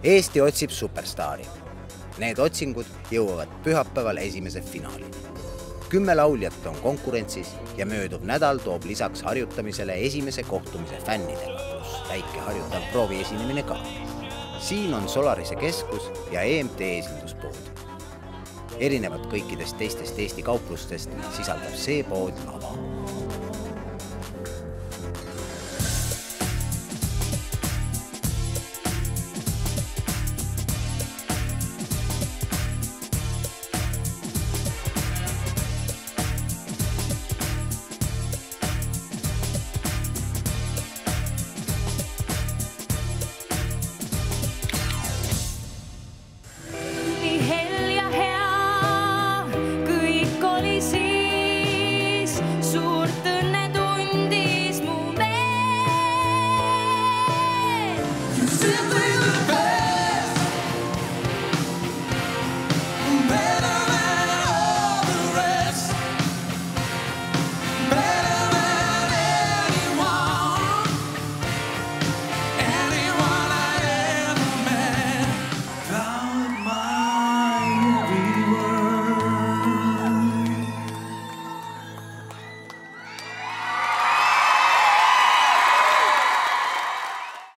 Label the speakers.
Speaker 1: Eesti otsib superstaari. Need otsingud jõuavad pühapäeval esimese finaali. 10 lauljat on konkurentsis ja mööduv nädal toob lisaks harjutamisele esimese kohtumise fännidega, pluss väike harjutav proovi esinemine ka. Siin on Solarise keskus ja EMT esinduspood. Erinevad kõikidest teistest Eesti kauplustest sisaldab see pood ava.
Speaker 2: Simply